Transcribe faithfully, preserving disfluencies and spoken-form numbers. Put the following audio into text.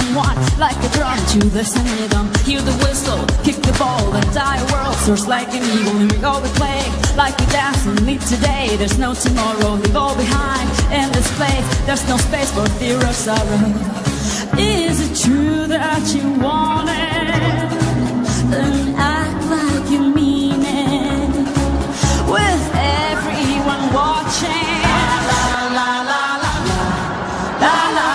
someone like a drum to the rhythm. Hear the whistle, kick the ball, the entire world soars like an eagle. And we all be playing like we dance and live today. There's no tomorrow, leave all behind in this place. There's no space for fear or sorrow. Is it true that you want it? Then act like you mean it. With everyone watching, la la la la la la la.